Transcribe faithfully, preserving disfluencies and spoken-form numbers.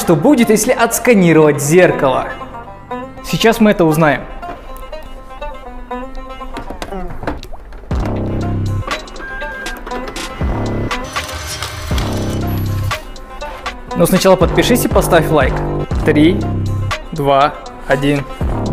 что будет, если отсканировать зеркало? Сейчас мы это узнаем. Но сначала подпишись и поставь лайк. три, два, один,